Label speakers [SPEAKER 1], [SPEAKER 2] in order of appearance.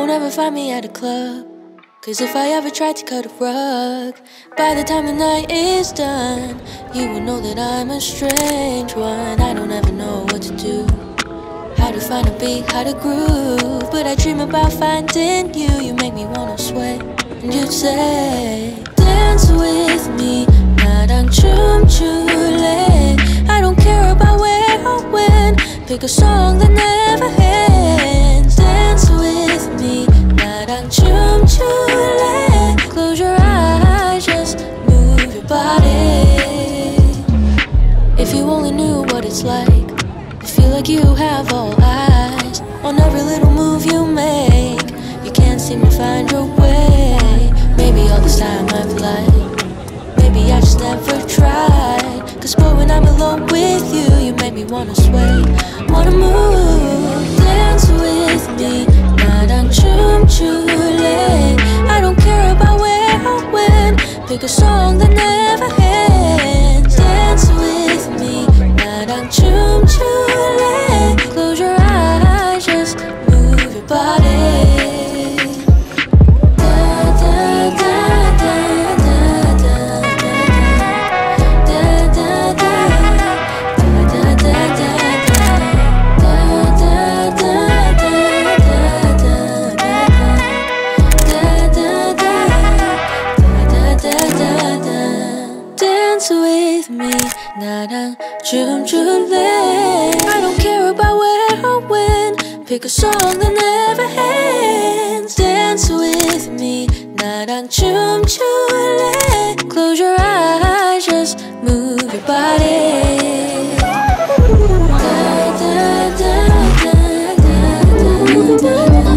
[SPEAKER 1] won't ever find me at a club, 'cause if I ever tried to cut a rug, by the time the night is done, you will know that I'm a strange one. I don't ever know what to do, how to find a beat, how to groove, but I dream about finding you. You make me wanna sway, and you'd say, dance with me, 나랑 춤출래. I don't care about where or when, pick a song that never ends. Dance with me, 나랑 춤출래. Close your eyes, just move your body. If you only knew what it's like to feel like you have all eyes on every little move you make, you can't seem to find your way. Maybe all this time I've lied, maybe I just never tried. 'Cause boy, when I'm alone with you, you make me wanna sway, wanna move. Dance with me, 나랑 춤출래. I don't care about where or when, pick a song that never ends. Dance with me, 나랑 춤출래. Close your eyes, just move your body. With me, 나랑 춤출래. I don't care about where or when, pick a song that never ends. Dance with me, 나랑 춤출래. Close your eyes, just move your body. Da, da, da, da, da, da, da, da.